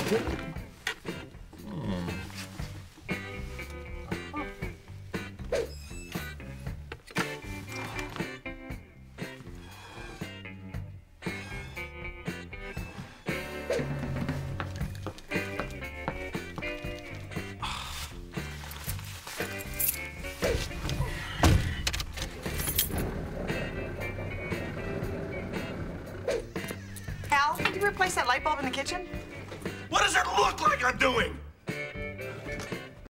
Al, did you replace that light bulb in the kitchen? What does it look like I'm doing?